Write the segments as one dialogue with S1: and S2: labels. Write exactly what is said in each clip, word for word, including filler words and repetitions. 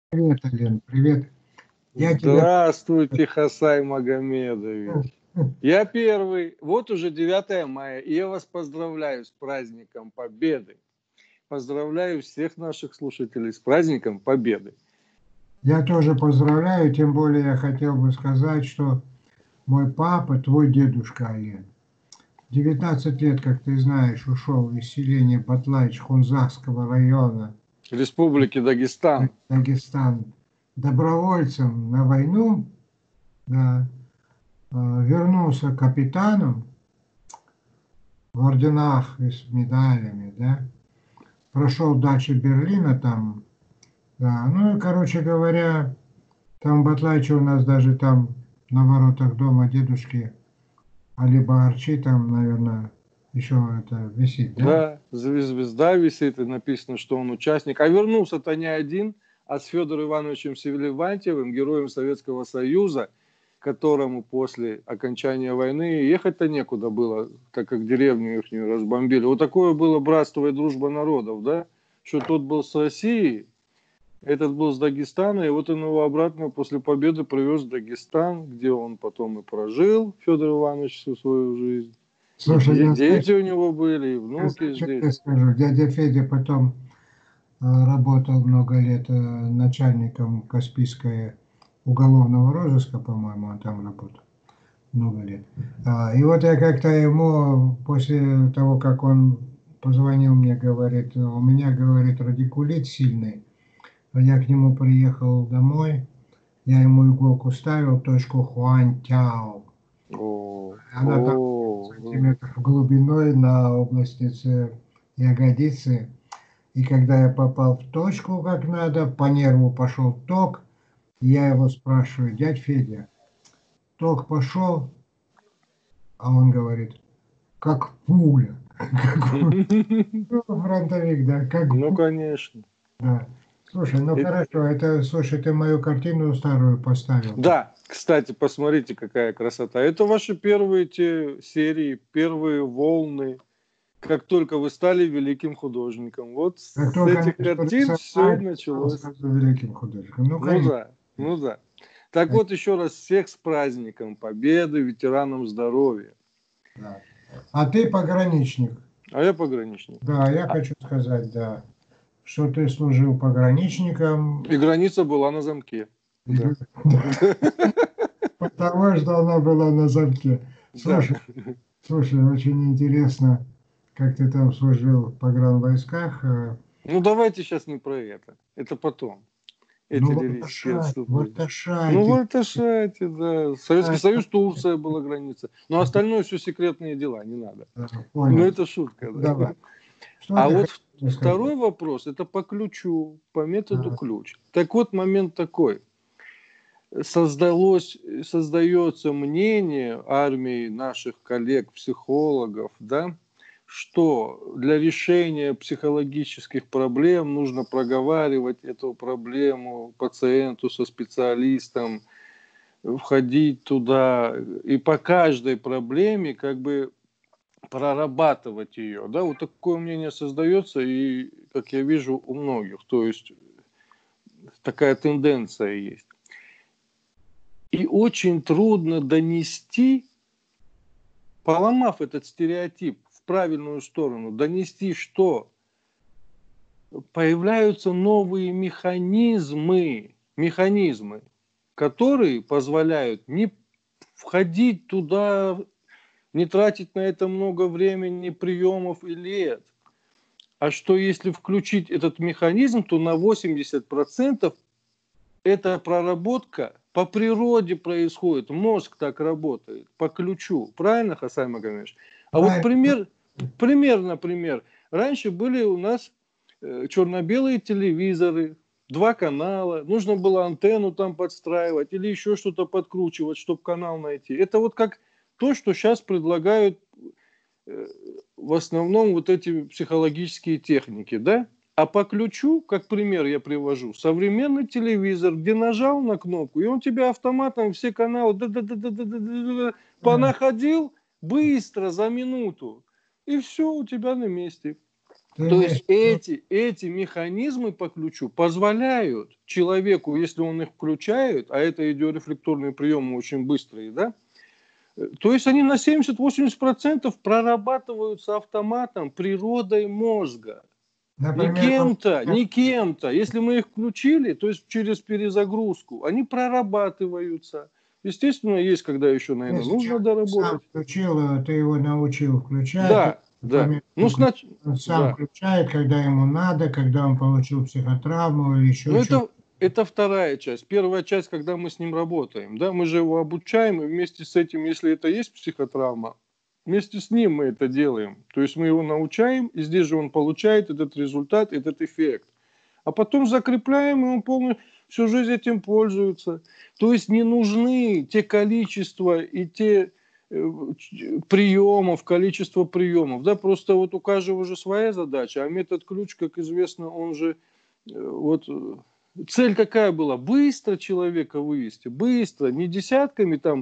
S1: Привет, Ален, привет. Я тебя...
S2: Здравствуйте, Хасай Магомедович. Я первый. Вот уже девятое мая, и я вас поздравляю с праздником Победы. Поздравляю всех наших слушателей с праздником Победы.
S1: Я тоже поздравляю, тем более я хотел бы сказать, что мой папа, твой дедушка Ален, девятнадцать лет, как ты знаешь, ушел из селения Батлайч Хунзахского района
S2: Республики Дагестан.
S1: Дагестан добровольцем на войну, да, вернулся капитаном в орденах и с медалями, да, прошел дальше Берлина там, да, ну и, короче говоря, там в Батлайче у нас даже там на воротах дома дедушки Алиба Арчи, там, наверное, еще это висит, да?
S2: Да, звезда висит, и написано, что он участник. А вернулся-то не один, а с Федором Ивановичем Селивантьевым, героем Советского Союза, которому после окончания войны ехать-то некуда было, так как деревню их разбомбили. Вот такое было братство и дружба народов, да, что тот был с Россией, этот был с Дагестана, и вот он его обратно после победы привез в Дагестан, где он потом и прожил, Федор Иванович, всю свою жизнь.
S1: Слушай,
S2: И
S1: я
S2: дети
S1: знаю,
S2: у него были, и внуки
S1: я
S2: здесь.
S1: я скажу, дядя Федя потом работал много лет начальником Каспийского уголовного розыска, по-моему, он там работал много лет. И вот я как-то ему, после того, как он позвонил мне, говорит, у меня, говорит, радикулит сильный, я к нему приехал домой, я ему иголку ставил, точку Хуантяо. Она там сантиметров глубиной на областнице ягодицы. И когда я попал в точку как надо, по нерву пошел ток, я его спрашиваю: дядь Федя, ток пошел? А он говорит: как пуля. Фронтовик, да, как
S2: Ну,
S1: пуля.
S2: конечно.
S1: Да. Слушай, ну хорошо, это, слушай, ты мою картину старую поставил.
S2: Да, кстати, посмотрите, какая красота. Это ваши первые те серии, первые волны, как только вы стали великим художником. Вот
S1: Как
S2: с
S1: только
S2: этих картин все и началось.
S1: великим художником. Ну,
S2: Ну да, ну да. Так вот, еще раз всех с праздником Победы, ветеранам здоровья.
S1: Да. А ты пограничник.
S2: А я пограничник.
S1: Да, я
S2: а...
S1: хочу сказать, да, что ты служил пограничником.
S2: И граница была на замке. Да.
S1: Потому что она была на замке. Слушай, слушай, очень интересно, как ты там служил в погранвойсках.
S2: Ну, давайте сейчас не про это. Это потом. Эти
S1: Ну,
S2: лирические отступления.
S1: Варташайте.
S2: Ну, Варташайте, да. Советский Союз, Турция была граница. Но остальное все секретные дела, не надо. Ну, это шутка, да.
S1: Давай.
S2: А вот второй вопрос, это по ключу, по методу ключ. Так вот, момент такой. Создалось, создается мнение армии наших коллег-психологов, да, что для решения психологических проблем нужно проговаривать эту проблему пациенту со специалистом, входить туда и по каждой проблеме как бы прорабатывать ее. Да, вот такое мнение создается, и, как я вижу, у многих. То есть такая тенденция есть. И очень трудно донести, поломав этот стереотип в правильную сторону, донести, что появляются новые механизмы, механизмы, которые позволяют не входить туда, не тратить на это много времени, приемов и лет. А что если включить этот механизм, то на восемьдесят процентов эта проработка по природе происходит. Мозг так работает, по ключу. Правильно, Хасай Магомедович? А вот пример, пример, например. Раньше были у нас э, черно-белые телевизоры, два канала. Нужно было антенну там подстраивать или еще что-то подкручивать, чтобы канал найти. Это вот как то, что сейчас предлагают э, в основном вот эти психологические техники, да? А по ключу, как пример я привожу, современный телевизор, где нажал на кнопку, и он тебя автоматом все каналы понаходил быстро, за минуту. И все у тебя на месте.
S1: Ты
S2: То
S1: имеешь
S2: есть эти, эти механизмы по ключу позволяют человеку, если он их включает, а это идиорефлекторные приемы очень быстрые, да, то есть они на семьдесят-восемьдесят процентов прорабатываются автоматом, природой мозга. Не
S1: например,
S2: кем-то,
S1: вот,
S2: не кем-то. Если мы их включили, то есть через перезагрузку, они прорабатываются. Естественно, есть, когда еще, наверное,
S1: если
S2: нужно
S1: человек сам
S2: доработать.
S1: включил, э, ты его научил включать,
S2: Да,
S1: и по
S2: да. Ну,
S1: методу ключа
S2: снач...
S1: он сам
S2: да.
S1: включает, когда ему надо, когда он получил психотравму или еще
S2: Ну,
S1: что-то.
S2: это, это вторая часть. Первая часть, когда мы с ним работаем. Да? Мы же его обучаем, и вместе с этим, если это есть психотравма, вместе с ним мы это делаем. То есть мы его научаем, и здесь же он получает этот результат, этот эффект. А потом закрепляем, и он полностью всю жизнь этим пользуется. То есть не нужны те количества и те э, приемов, количество приемов. Да, просто вот у каждого же своя задача, а метод ключ, как известно, он же э, вот цель какая была? Быстро человека вывести, быстро, не десятками там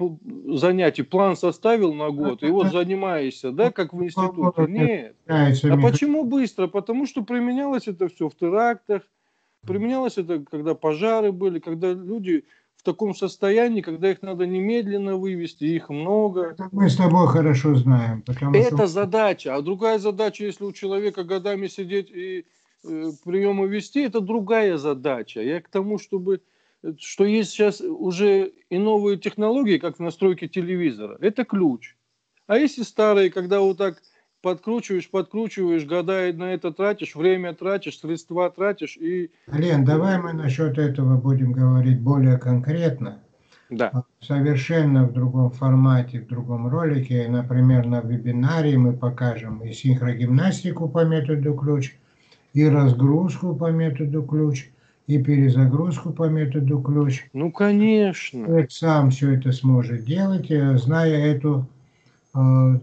S2: занятий, план составил на год, и вот занимаешься, да, как в институте. Нет. А почему быстро? Потому что применялось это все в терактах, применялось это, когда пожары были, когда люди в таком состоянии, когда их надо немедленно вывести, их много.
S1: Это мы с тобой хорошо знаем, потому
S2: Это
S1: что...
S2: задача. А другая задача, если у человека годами сидеть и э, приемы вести, это другая задача. Я к тому, чтобы что есть сейчас уже и новые технологии, как в настройке телевизора. Это ключ. А если старые, когда вот так подкручиваешь, подкручиваешь, года на это тратишь, время тратишь, средства тратишь и...
S1: Лен, давай мы насчет этого будем говорить более конкретно.
S2: Да.
S1: Совершенно в другом формате, в другом ролике. Например, на вебинаре мы покажем и синхрогимнастику по методу ключ, и разгрузку по методу ключ, и перезагрузку по методу ключ.
S2: Ну, конечно.
S1: Человек сам все это сможет делать, зная эту э,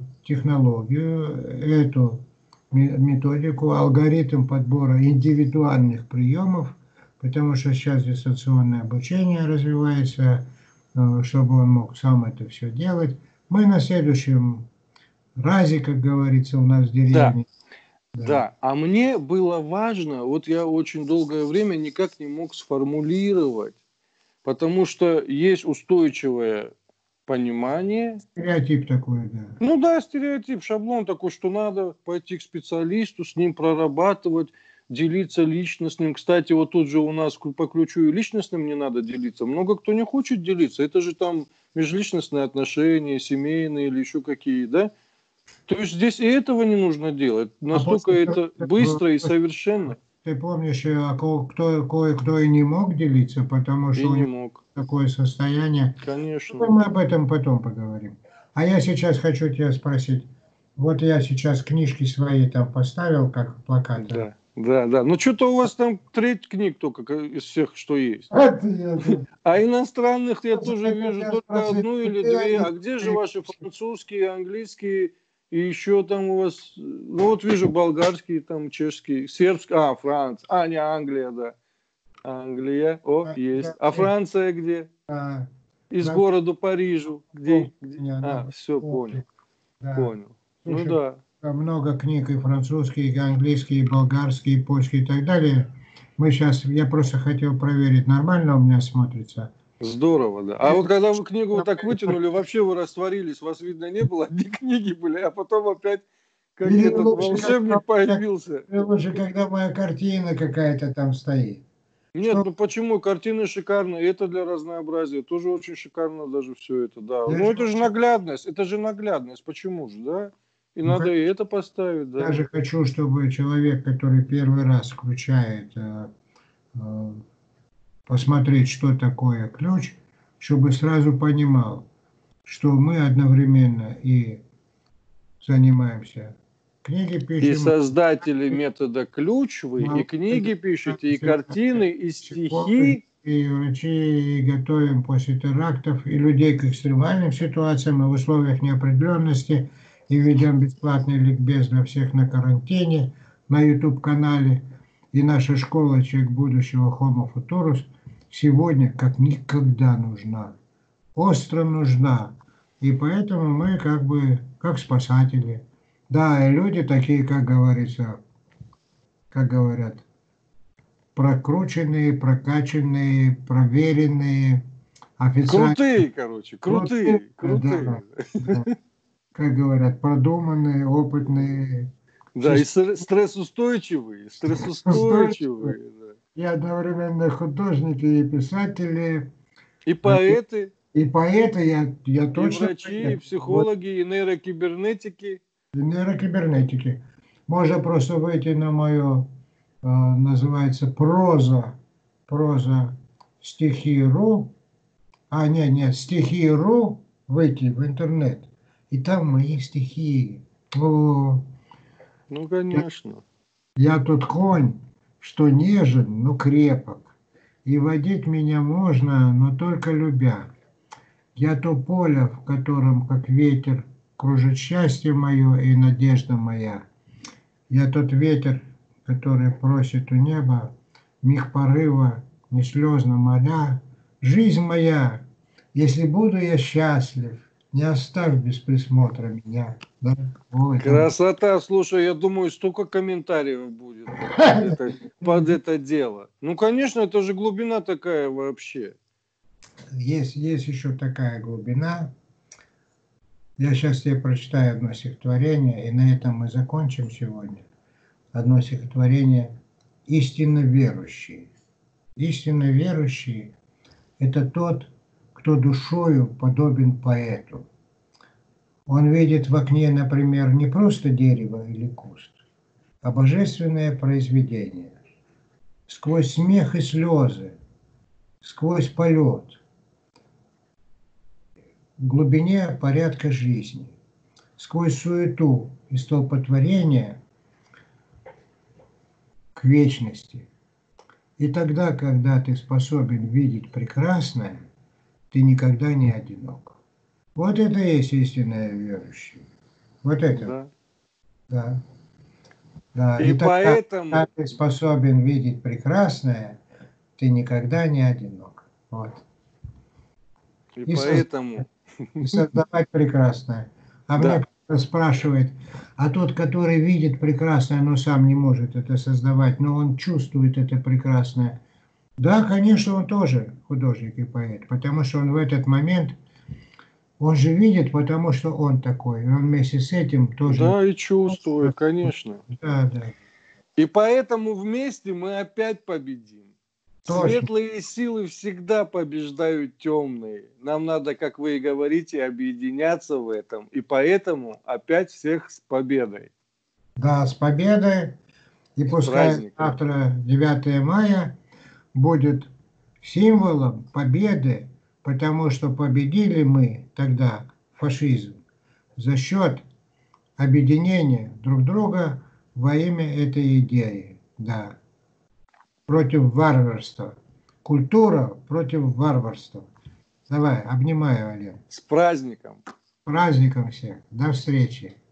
S1: технологию, эту методику, алгоритм подбора индивидуальных приемов, потому что сейчас дистанционное обучение развивается, э, чтобы он мог сам это все делать. Мы на следующем разе, как говорится, у нас в деревне.
S2: Да. Да, а мне было важно, вот я очень долгое время никак не мог сформулировать, потому что есть устойчивое понимание.
S1: Стереотип такой, да.
S2: Ну да, стереотип, шаблон такой, что надо пойти к специалисту, с ним прорабатывать, делиться личностным. Кстати, вот тут же у нас по ключу и личностным не надо делиться. Много кто не хочет делиться. Это же там межличностные отношения, семейные или еще какие, да? То есть здесь и этого не нужно делать. Настолько
S1: А
S2: это быстро и совершенно.
S1: Ты помнишь, кто кое-кто и не мог делиться, потому что
S2: И
S1: у
S2: не
S1: него
S2: мог.
S1: такое состояние.
S2: Конечно.
S1: Мы об этом потом поговорим. А я сейчас хочу тебя спросить. Вот я сейчас книжки свои там поставил, как плакаты.
S2: Да, да, да. Ну что-то у вас там треть книг только из всех, что есть.
S1: А, я...
S2: а иностранных я тоже вижу только одну или две. А где же ваши французские, английские и еще там у вас? Ну вот вижу болгарские, там чешские, сербские. А, Франция. А, не Англия, да. Англия. О, есть. А Франция где? Из города Парижу. Где? где? А, все, понял. Понял. Ну да.
S1: Много книг, и французские, и английские, и болгарские, и польские, и так далее. Мы сейчас, я просто хотел проверить, нормально у меня смотрится.
S2: Здорово, да. А вот когда вы книгу вот так вытянули, вообще вы растворились, вас видно не было, одни книги были, а потом опять как Или этот лучше, волшебник когда, появился.
S1: Лучше, когда моя картина какая-то там стоит.
S2: Нет, Что? ну почему? Картины шикарные, это для разнообразия, тоже очень шикарно даже все это, да. Я ну это же наглядность, это же наглядность, почему же, да? И ну, надо и это поставить, да.
S1: Я же хочу, чтобы человек, который первый раз включает, э, э, посмотреть, что такое ключ, чтобы сразу понимал, что мы одновременно и занимаемся, книги пишем.
S2: И создатели метода ключ вы, и книги пишете, и картины, и стихи.
S1: И врачи, и готовим после терактов, и людей к экстремальным ситуациям, и в условиях неопределенности, и ведем бесплатный ликбез для всех на карантине на YouTube-канале. И наша школа «Человек будущего» Homo Futurus сегодня как никогда нужна. Остро нужна. И поэтому мы как бы как спасатели. Да, и люди такие, как говорится, как говорят, прокрученные, прокачанные, проверенные, официально.
S2: Крутые, короче, крутые, крутые.
S1: Да, да. Как говорят, продуманные, опытные.
S2: Да, и
S1: чисто-
S2: стрессоустойчивые, стрессоустойчивые. Да.
S1: И одновременно художники, и писатели,
S2: И поэты,
S1: и поэты, я, я
S2: и
S1: точно
S2: врачи, и
S1: поэт.
S2: психологи, и нейрокибернетики.
S1: Вот, нейрокибернетики. Можно просто выйти на мою, э, называется, проза, проза стихи.ру, а нет, нет, стихи.ру, выйти в интернет, и там мои стихи. О,
S2: Ну, конечно.
S1: я тут конь, что нежен, но крепок, и водить меня можно, но только любя. Я то поле, в котором, как ветер, кружит счастье мое и надежда моя. Я тот ветер, который просит у неба миг порыва, не слезно моля. Жизнь моя, если буду я счастлив, не оставь без присмотра меня. Да? О, это...
S2: Красота. Слушай, я думаю, столько комментариев будет под это, под это дело. Ну, конечно, это же глубина такая вообще.
S1: Есть, есть еще такая глубина. Я сейчас тебе прочитаю одно стихотворение, и на этом мы закончим сегодня. Одно стихотворение «Истинно верующий». Истинно верующий – это тот, кто душою подобен поэту. Он видит в окне, например, не просто дерево или куст, а божественное произведение. Сквозь смех и слезы, сквозь полет, в глубине порядка жизни, сквозь суету и столпотворение к вечности. И тогда, когда ты способен видеть прекрасное, ты никогда не одинок. Вот это и есть истинное верующее. Вот это.
S2: Да.
S1: Да. Да.
S2: И,
S1: И тогда,
S2: поэтому...
S1: когда ты способен видеть прекрасное, ты никогда не одинок. Вот.
S2: И,
S1: И
S2: поэтому...
S1: Создавать, и создавать прекрасное. А
S2: Да.
S1: мне кто-то спрашивает, а тот, который видит прекрасное, но сам не может это создавать, но он чувствует это прекрасное. Да, конечно, он тоже художник и поэт, потому что он в этот момент, он же видит, потому что он такой, и он вместе с этим тоже...
S2: Да, и чувствует, конечно.
S1: Да, да.
S2: И поэтому вместе мы опять победим.
S1: Точно.
S2: Светлые силы всегда побеждают темные. Нам надо, как вы и говорите, объединяться в этом. И поэтому опять всех с победой.
S1: Да, с победой. И
S2: С
S1: пускай
S2: праздником.
S1: завтра, девятое мая, будет символом победы, потому что победили мы тогда фашизм за счет объединения друг друга во имя этой идеи. Да. Против варварства. Культура против варварства. Давай, обнимаю, Олег.
S2: С праздником.
S1: С праздником всех. До встречи.